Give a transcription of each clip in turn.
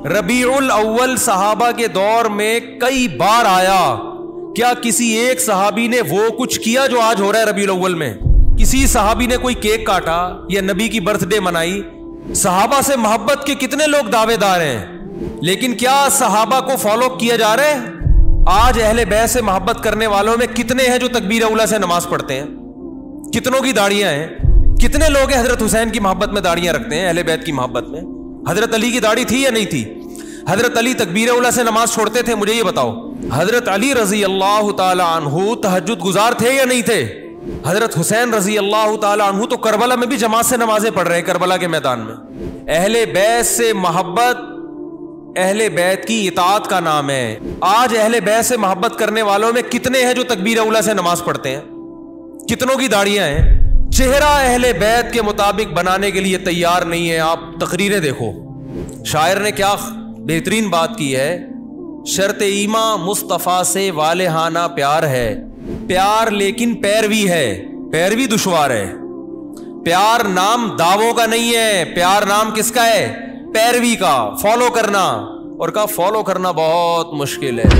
ربیع الاول صحابہ کے دور میں کئی بار آیا. کیا کسی ایک صحابی نے وہ کچھ کیا جو آج ہو رہا ہے ربیع الاول میں؟ کسی صحابی نے کوئی کیک کاٹا یا نبی کی برتھ ڈے منائی؟ صحابہ سے محبت کے کتنے لوگ دعوے دار ہیں، لیکن کیا صحابہ کو فالو کیا جا رہا ہے؟ آج اہل بیت سے محبت کرنے والوں میں کتنے ہیں جو تکبیر اولا سے نماز پڑھتے ہیں؟ کتنوں کی داڑیاں ہیں؟ کتنے لوگ ہیں حضرت حسین کی محبت میں داڑیاں رکھتے ہیں؟ اہل بیت کی محبت میں حضرت علی کی داڑھی تھی یا نہیں تھی؟ حضرت علی تکبیر اولا سے نماز چھوڑتے تھے؟ مجھے یہ بتاؤ. حضرت علی رضی اللہ تعالی عنہ تہجد گزار تھے یا نہیں تھے؟ حضرت حسین رضی اللہ تعالی عنہ تو کربلا میں بھی جماعت سے نمازیں پڑھ رہے ہیں، کربلا کے میدان میں. اہل بیت سے محبت اہل بیت کی اطاعت کا نام ہے. آج اہل بیت سے محبت کرنے والوں میں کتنے ہیں جو تکبیر اولا سے نماز پڑھتے ہیں؟ کتنوں کی داڑیاں ہیں؟ چہرہ اہل بیت کے مطابق بنانے کے لیے تیار نہیں ہے. آپ تقریریں دیکھو، شاعر نے کیا بہترین بات کی ہے. شرط ایمان مصطفیٰ سے والہانہ پیار ہے، پیار لیکن پیروی ہے، پیروی دشوار ہے. پیار نام دعووں کا نہیں ہے، پیار نام کس کا ہے؟ پیروی کا، فالو کرنا. اور کا فالو کرنا بہت مشکل ہے.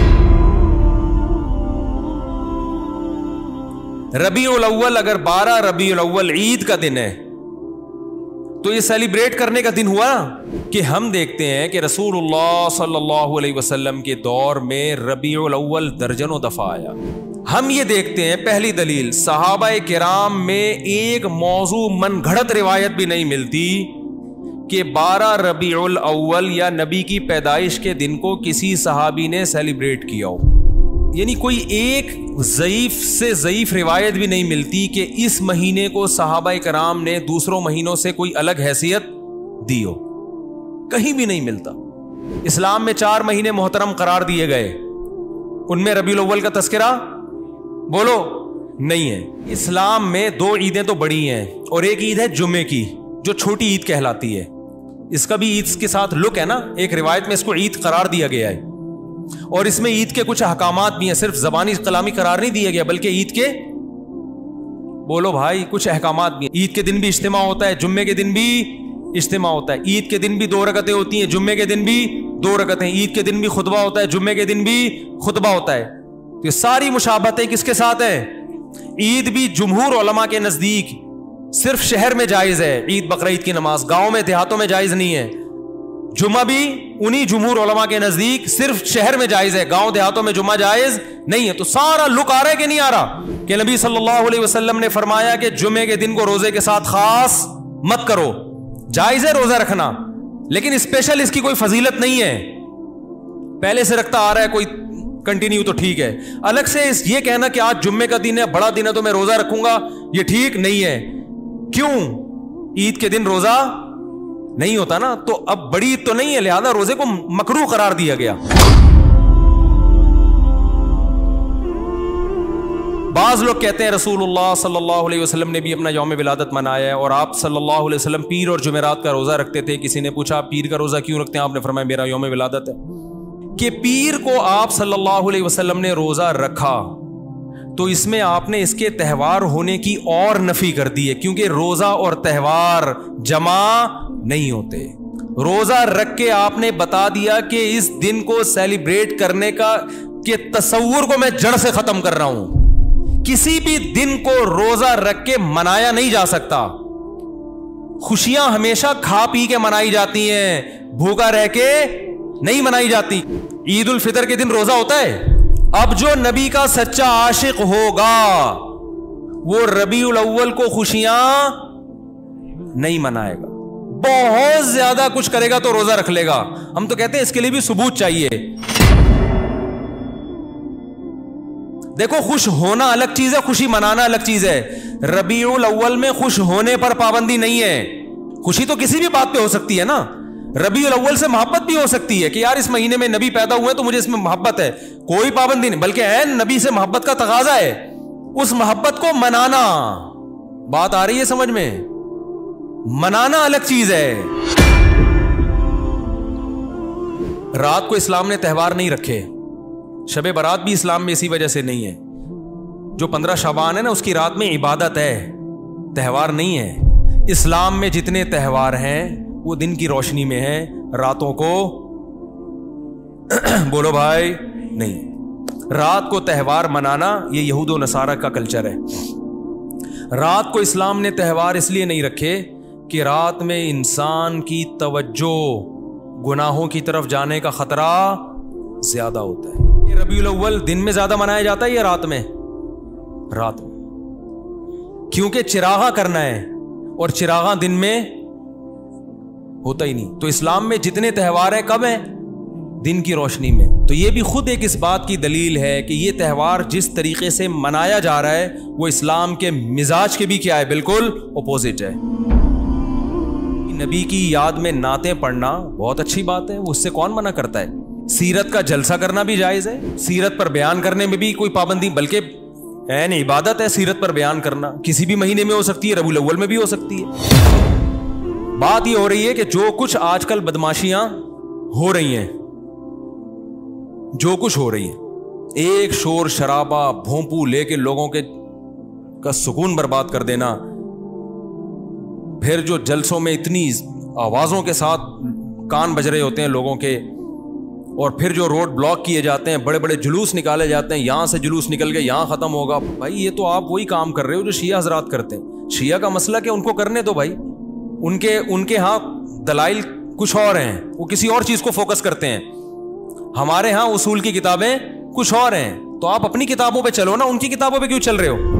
ربیع الاول اگر 12 ربیع الاول عید کا دن ہے تو یہ سیلیبریٹ کرنے کا دن ہوا کہ ہم دیکھتے ہیں کہ رسول اللہ صلی اللہ علیہ وسلم کے دور میں ربیع الاول درجنوں دفعہ آیا. ہم یہ دیکھتے ہیں، پہلی دلیل، صحابہ کرام میں ایک موضوع من گھڑت روایت بھی نہیں ملتی کہ 12 ربیع الاول یا نبی کی پیدائش کے دن کو کسی صحابی نے سیلیبریٹ کیا ہو. یعنی کوئی ایک ضعیف سے ضعیف روایت بھی نہیں ملتی کہ اس مہینے کو صحابہ کرام نے دوسروں مہینوں سے کوئی الگ حیثیت دی ہو. کہیں بھی نہیں ملتا. اسلام میں 4 مہینے محترم قرار دیے گئے، ان میں ربیع الاول کا تذکرہ بولو نہیں ہے. اسلام میں 2 عیدیں تو بڑی ہیں اور ایک عید ہے جمعے کی جو چھوٹی عید کہلاتی ہے. اس کا بھی عید کے ساتھ لک ہے نا، ایک روایت میں اس کو عید قرار دیا گیا ہے اور اس میں عید کے کچھ احکامات بھی ہیں. صرف زبانی کلامی قرار نہیں دیا گیا بلکہ عید کے بولو بھائی کچھ احکامات بھی ہیں. عید کے دن بھی اجتماع ہوتا ہے، جمعے کے دن بھی اجتماع ہوتا ہے. عید کے دن بھی 2 رکعتیں ہوتی ہیں، جمعے کے دن بھی 2 رکعتیں. عید کے دن بھی خطبہ ہوتا ہے، جمعے کے دن بھی خطبہ ہوتا ہے. تو یہ ساری مشابہتیں کس کے ساتھ ہیں؟ عید بھی جمہور علماء کے نزدیک صرف شہر میں جائز ہے، عید بقرعید کی نماز گاؤں میں دیہاتوں میں جائز نہیں ہے. جمعہ بھی انہی جمہور علماء کے نزدیک صرف شہر میں جائز ہے، گاؤں دیہاتوں میں جمعہ جائز نہیں ہے. تو سارا لک آ رہا ہے کہ نہیں آ رہا کہ نبی صلی اللہ علیہ وسلم نے فرمایا کہ جمعے کے دن کو روزے کے ساتھ خاص مت کرو. جائز ہے روزہ رکھنا لیکن اسپیشل اس کی کوئی فضیلت نہیں ہے. پہلے سے رکھتا آ رہا ہے کوئی کنٹینیو تو ٹھیک ہے. الگ سے یہ کہنا کہ آج جمعے کا دن ہے، بڑا دن ہے تو میں روزہ رکھوں گا، یہ ٹھیک نہیں ہے. کیوں؟ عید کے دن روزہ نہیں ہوتا نا، تو اب بڑی عید تو نہیں ہے لہذا روزے کو مکروہ قرار دیا گیا. بعض لوگ کہتے ہیں رسول اللہ صلی اللہ علیہ وسلم نے بھی اپنا یوم ولادت منایا ہے اور آپ صلی اللہ علیہ وسلم پیر اور جمعرات کا روزہ رکھتے تھے. کسی نے پوچھا آپ پیر کا روزہ کیوں رکھتے ہیں؟ آپ نے فرمایا میرا یوم ولادت ہے. کہ پیر کو آپ صلی اللہ علیہ وسلم نے روزہ رکھا تو اس میں آپ نے اس کے تہوار ہونے کی اور نفی کر دی ہے، کیونکہ روزہ اور تہوار جمع نہیں ہوتے. روزہ رکھ کے آپ نے بتا دیا کہ اس دن کو سیلیبریٹ کرنے کا کہ تصور کو میں جڑ سے ختم کر رہا ہوں. کسی بھی دن کو روزہ رکھ کے منایا نہیں جا سکتا. خوشیاں ہمیشہ کھا پی کے منائی جاتی ہیں، بھوکا رہ کے نہیں منائی جاتی. عید الفطر کے دن روزہ ہوتا ہے. اب جو نبی کا سچا عاشق ہوگا وہ ربیع الاول کو خوشیاں نہیں منائے گا، بہت زیادہ کچھ کرے گا تو روزہ رکھ لے گا. ہم تو کہتے ہیں اس کے لیے بھی ثبوت چاہیے. دیکھو خوش ہونا الگ چیز ہے، خوشی منانا الگ چیز ہے. ربیع الاول میں خوش ہونے پر پابندی نہیں ہے. خوشی تو کسی بھی بات پہ ہو سکتی ہے نا. ربیع الاول سے محبت بھی ہو سکتی ہے کہ یار اس مہینے میں نبی پیدا ہوئے تو مجھے اس میں محبت ہے، کوئی پابندی نہیں، بلکہ عین نبی سے محبت کا تقاضا ہے، اس محبت کو منانا. بات آ رہی ہے سمجھ میں؟ منانا الگ چیز ہے. رات کو اسلام نے تہوار نہیں رکھے. شب برات بھی اسلام میں اسی وجہ سے نہیں ہے. جو 15 شعبان ہے نا اس کی رات میں عبادت ہے، تہوار نہیں ہے. اسلام میں جتنے تہوار ہیں وہ دن کی روشنی میں ہیں، راتوں کو بولو بھائی نہیں. رات کو تہوار منانا یہ یہود و نصارہ کا کلچر ہے. رات کو اسلام نے تہوار اس لیے نہیں رکھے کہ رات میں انسان کی توجہ گناہوں کی طرف جانے کا خطرہ زیادہ ہوتا ہے. یہ ربیع الاول دن میں زیادہ منایا جاتا ہے یا رات میں؟ رات میں، کیونکہ چراغاں کرنا ہے اور چراغاں دن میں ہوتا ہی نہیں. تو اسلام میں جتنے تہوار ہیں کب ہیں؟ دن کی روشنی میں. تو یہ بھی خود ایک اس بات کی دلیل ہے کہ یہ تہوار جس طریقے سے منایا جا رہا ہے وہ اسلام کے مزاج کے بھی کیا ہے؟ بالکل اپوزٹ ہے. نبی کی یاد میں نعتیں پڑھنا بہت اچھی بات ہے، اس سے کون منع کرتا ہے؟ سیرت کا جلسہ کرنا بھی جائز ہے، سیرت پر بیان کرنے میں بھی کوئی پابندی، بلکہ عین عبادت ہے سیرت پر بیان کرنا. کسی بھی مہینے میں ہو سکتی ہے، ربیع الاول میں بھی ہو سکتی ہے. بات یہ ہو رہی ہے کہ جو کچھ آج کل بدماشیاں ہو رہی ہیں، جو کچھ ہو رہی ہیں، ایک شور شرابہ بھونپو لے کے لوگوں کے کا سکون برباد کر دینا، پھر جو جلسوں میں اتنی آوازوں کے ساتھ کان بج رہے ہوتے ہیں لوگوں کے، اور پھر جو روڈ بلاک کیے جاتے ہیں، بڑے بڑے جلوس نکالے جاتے ہیں، یہاں سے جلوس نکل کے یہاں ختم ہوگا. بھائی یہ تو آپ وہی کام کر رہے ہو جو شیعہ حضرات کرتے ہیں. شیعہ کا مسئلہ کہ ان کو کرنے دو بھائی، ان کے ہاں دلائل کچھ اور ہیں، وہ کسی اور چیز کو فوکس کرتے ہیں. ہمارے ہاں اصول کی کتابیں کچھ اور ہیں. تو آپ اپنی کتابوں پہ چلو نا، ان کی کتابوں پہ کیوں چل رہے ہو؟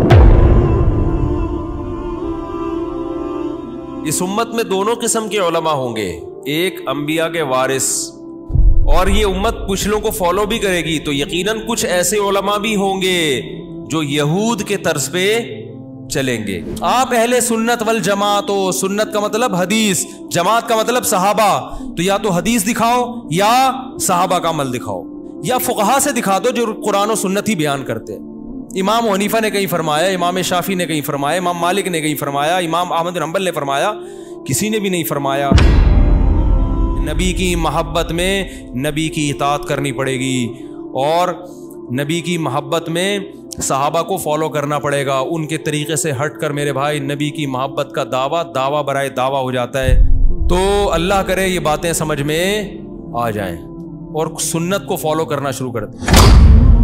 اس امت میں دونوں قسم کے علماء ہوں گے، ایک انبیاء کے وارث، اور یہ امت پچھلوں کو فالو بھی کرے گی تو یقیناً کچھ ایسے علماء بھی ہوں گے جو یہود کے طرز پہ چلیں گے. آپ اہل سنت والجماعت ہو، سنت کا مطلب حدیث، جماعت کا مطلب صحابہ، تو یا تو حدیث دکھاؤ یا صحابہ کا عمل دکھاؤ، یا فقہا سے دکھا دو جو قرآن و سنت ہی بیان کرتے ہیں. امام حنیفہ نے کہیں فرمایا، امام شافعی نے کہیں فرمایا، امام مالک نے کہیں فرمایا، امام احمد بن حنبل نے فرمایا، کسی نے بھی نہیں فرمایا. نبی کی محبت میں نبی کی اطاعت کرنی پڑے گی، اور نبی کی محبت میں صحابہ کو فالو کرنا پڑے گا. ان کے طریقے سے ہٹ کر میرے بھائی نبی کی محبت کا دعویٰ برائے دعویٰ ہو جاتا ہے. تو اللہ کرے یہ باتیں سمجھ میں آ جائیں اور سنت کو فالو کرنا شروع کر دیں.